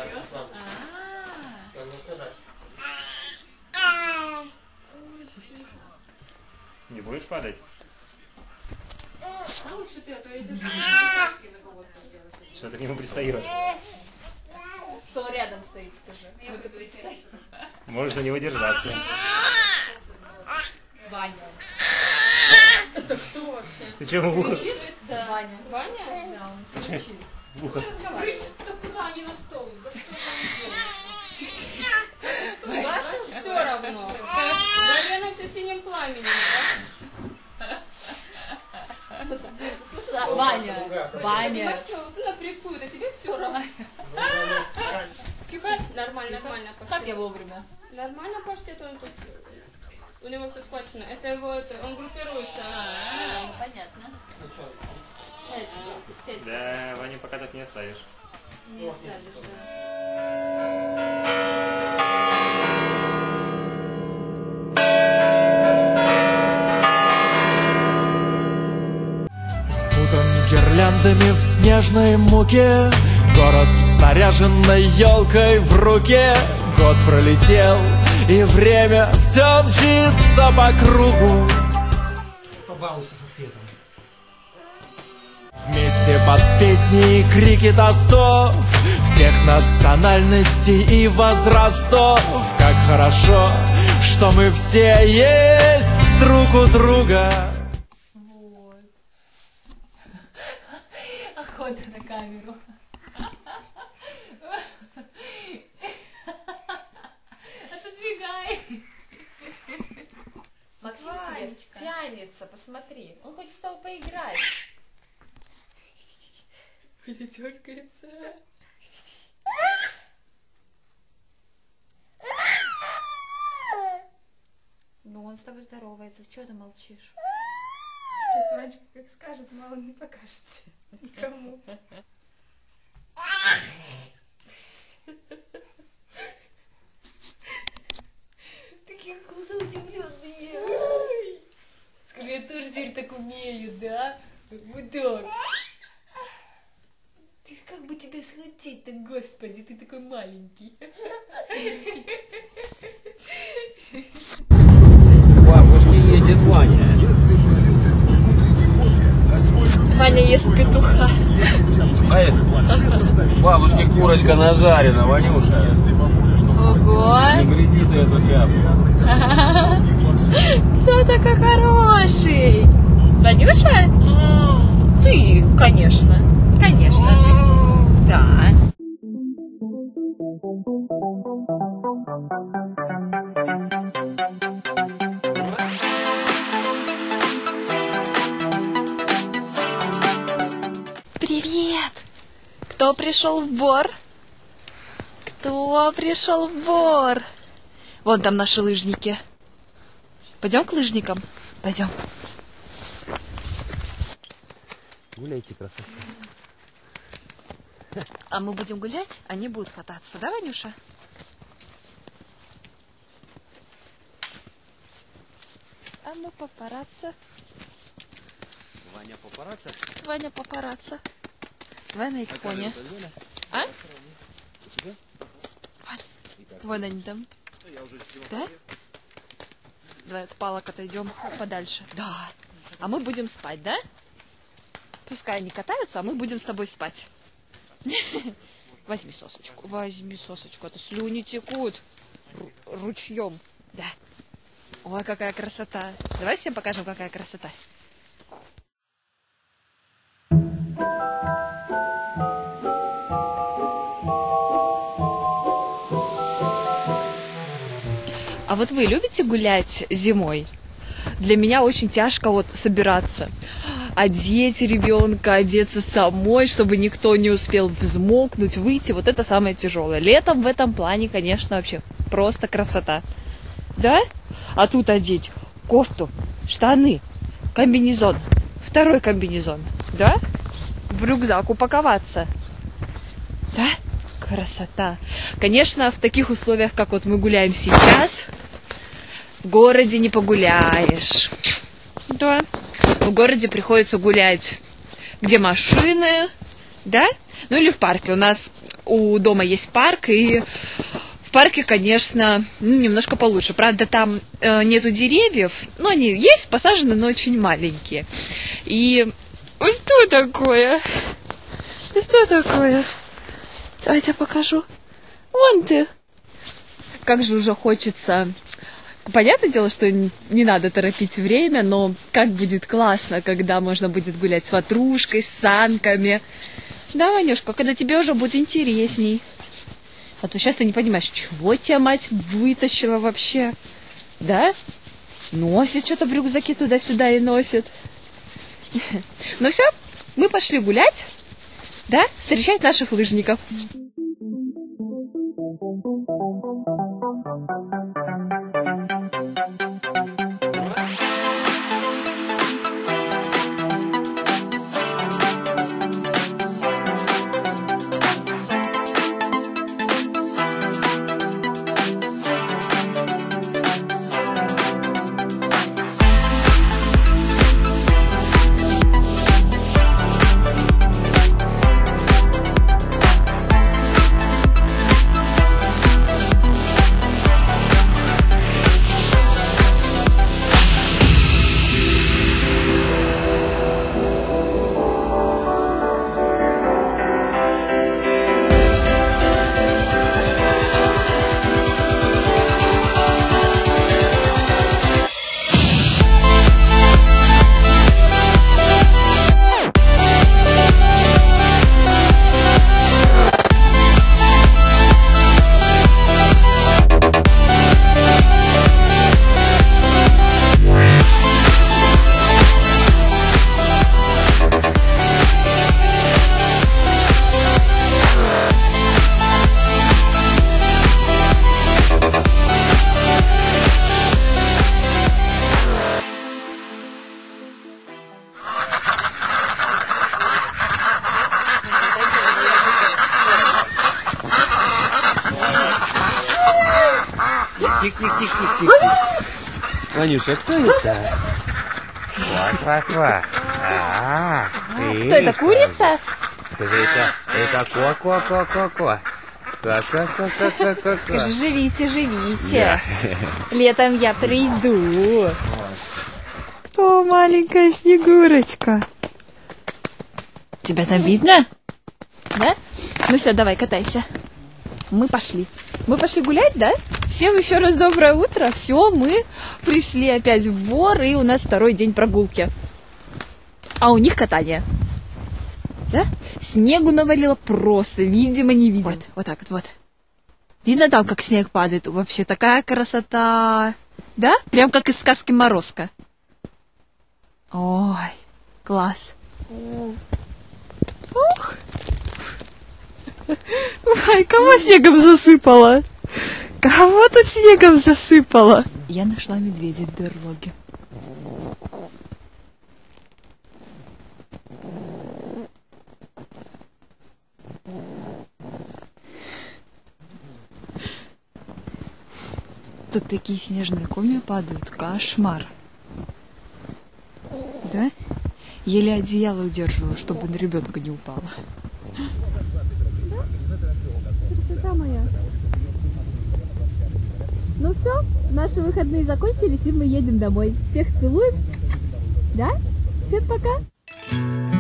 Не будешь падать? А лучше ты, а то я держу. Что ты к нему пристаешь? Что он рядом стоит, скажи. Ну ты пристай. Можешь за него держаться. Ваня. Это что вообще? Ты что, ему в ухо? Да, Ваня. Ваня? Да, он стучит. В ухо. Куда они на стол? Саша все равно. Наверное, все синим пламенем, да? Ваня, Ваня. Сына прессует, а тебе все равно. Тихо, нормально, нормально. Как я вовремя? Нормально паштет, он тут. У него все схвачено. Это его, он группируется. Понятно. Сядь. Да, Ваню пока так не оставишь. Не оставишь, да. Спутан гирляндами в снежной муке, город с наряженной елкой в руке. Год пролетел, и время все мчится по кругу. Побалуйся со светом. Вместе под песни и крики тостов всех национальностей и возрастов. Как хорошо, что мы все есть друг у друга. Вот. Охота на камеру. Отодвигай. Максим тебе тянется, посмотри. Он хочет с тобой поиграть. Дергается. Ну, он с тобой здоровается. Чего ты молчишь? Сейчас Ванечка как скажет, мало не покажется никому. Такие глаза удивленные. Скажи, я тоже теперь так умею, да? Вот так. Ты как бы тебя схватить-то, господи, ты такой маленький. Бабушке едет Ваня. Ваня ест петуха. А есть бабушке курочка нажарена, Ванюша. Ого! Не грязи ты эту тряпку. Кто такой хороший? Ванюша? Ты, конечно. Конечно. Да. Привет! Кто пришел в Бор? Кто пришел в Бор? Вон там наши лыжники. Пойдем к лыжникам? Пойдем. Гуляйте, красавцы. А мы будем гулять, они будут кататься, да, Ванюша? А ну, папарацци. Ваня папарацци? Ваня папарацци. Давай на их фоне. А? Вань, вон они там. Да? Давай от палок отойдем подальше. Да. А мы будем спать, да? Пускай они катаются, а мы будем с тобой спать. Возьми сосочку, а то слюни текут ручьем. Да. Ой, какая красота. Давай всем покажем, какая красота. А вот вы любите гулять зимой? Для меня очень тяжко вот собираться. Одеть ребенка, одеться самой, чтобы никто не успел взмокнуть, выйти. Вот это самое тяжелое. Летом в этом плане, конечно, вообще просто красота. Да? А тут одеть кофту, штаны, комбинезон, второй комбинезон. Да? В рюкзак упаковаться. Да? Красота. Конечно, в таких условиях, как вот мы гуляем сейчас, в городе не погуляешь. Да. В городе приходится гулять, где машины, да? Ну или в парке. У нас у дома есть парк, и в парке, конечно, немножко получше. Правда, там нету деревьев, но они есть, посажены, но очень маленькие. И что такое? Что такое? Давайте я покажу. Вон ты. Как же уже хочется. Понятное дело, что не надо торопить время, но как будет классно, когда можно будет гулять с ватрушкой, с санками. Да, Ванюшка, когда тебе уже будет интересней. А то сейчас ты не понимаешь, чего тебя мать вытащила вообще. Да? Носит что-то в рюкзаке туда-сюда и носит. Ну все, мы пошли гулять, да, встречать наших лыжников. Тик-тик-тик-тик-тик. Ванюша, кто это? Ква-ква-ква. Кто это, курица? Скажи, это ко-ко-ко-ко-ко. Ко-ко-ко-ко-ко-ко. Скажи, живите, живите. Летом я приду. Кто маленькая Снегурочка? Тебя там видно? Да? Ну все, давай, катайся. Мы пошли. Мы пошли гулять, да? Всем еще раз доброе утро. Все, мы пришли опять в Бор, и у нас второй день прогулки. А у них катание. Да? Снегу навалило просто, видимо-невидимо. Вот так вот. Видно там, как снег падает? Вообще такая красота. Да? Прям как из сказки Морозко. Ой, класс. Ух. Ой, кого снегом засыпало? Кого тут снегом засыпало? Я нашла медведя в берлоге. Тут такие снежные комья падают. Кошмар. Да? Еле одеяло удерживаю, чтобы на ребенка не упало. Красота моя. Ну все, наши выходные закончились, и мы едем домой. Всех целуем. Да? Всем пока.